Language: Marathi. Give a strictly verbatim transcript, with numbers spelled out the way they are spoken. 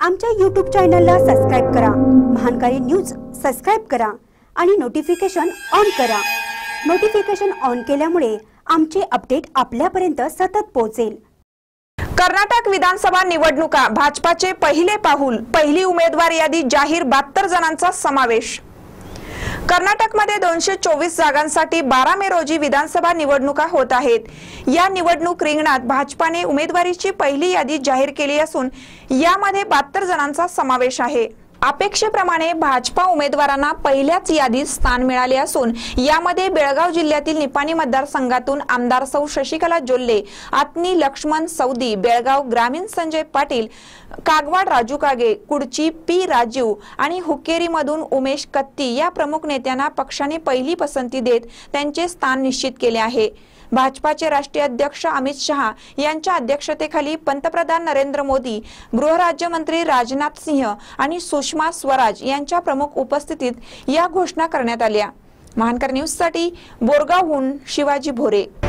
आमच्या यूट्यूब चॅनलला सबस्क्राइब करा, महानकारी न्यूज सबस्क्राइब करा आणि नोटिफिकेशन ऑन करा। नोटिफिकेशन ऑन केल्यामुळे आमचे अपडेट आपल्यापर्यंत सतत पोहोचेल। कर्नाटक विधानसभा निवडणुका भाजपाचे पहिले पाऊल, पहिली उमेदवार यादी जाहीर, बहात्तर जणांचा समावेश। कर्नाटकमध्ये दोनशे चोवीस जागांसाठी बारा मे रोजी विधानसभा निवडणुका होत आहेत। या निवडणूक रिंगणात भाजपाने उमेदवारीची पहिली यादी जाहीर केली असून यामध्ये बहात्तर जणांचा समावेश आहे। अपेक्षेप्रमाणे भाजपा उमेदवारांना पहिल्याच यादीत स्थान मिळाले असून यामध्ये बेळगाव जिल्ह्यातील निपाणी मतदारसंघातून आमदार सौ शशिकला जोल्ले, आत्नी लक्ष्मण सौदी, बेळगाव ग्रामीण संजय पाटील, कागवाड राजू कागे, कुडची पी राजीव आणि हुक्केरीमधून उमेश कत्ती या प्रमुख नेत्यांना पक्षाने पहिली पसंती देत त्यांचे स्थान निश्चित केले आहे। भाजपाचे राष्ट्रीय अध्यक्ष अमित शहा यांच्या अध्यक्षतेखाली पंतप्रधान नरेंद्र मोदी, गृहराज्यमंत्री राजनाथ सिंह आणि सुषमा स्वराज यांच्या प्रमुख उपस्थितीत या घोषणा करण्यात आल्या। महानकर न्यूज साठी बोरगावहून शिवाजी भोरे।